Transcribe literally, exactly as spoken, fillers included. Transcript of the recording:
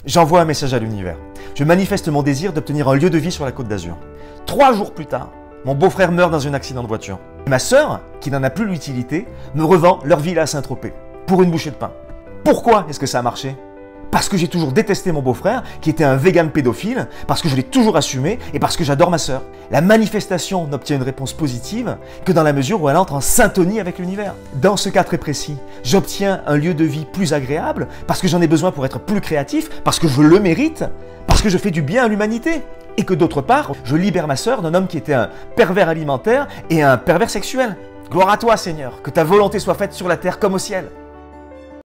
J'envoie un message à l'univers. Je manifeste mon désir d'obtenir un lieu de vie sur la Côte d'Azur. Trois jours plus tard, mon beau-frère meurt dans un accident de voiture. Et ma sœur, qui n'en a plus l'utilité, me revend leur villa à Saint-Tropez pour une bouchée de pain. Pourquoi est-ce que ça a marché? Parce que j'ai toujours détesté mon beau-frère, qui était un vegan pédophile, parce que je l'ai toujours assumé et parce que j'adore ma sœur. La manifestation n'obtient une réponse positive que dans la mesure où elle entre en syntonie avec l'univers. Dans ce cas très précis, j'obtiens un lieu de vie plus agréable parce que j'en ai besoin pour être plus créatif, parce que je le mérite, parce que je fais du bien à l'humanité. Et que d'autre part, je libère ma sœur d'un homme qui était un pervers alimentaire et un pervers sexuel. Gloire à toi, Seigneur, que ta volonté soit faite sur la terre comme au ciel.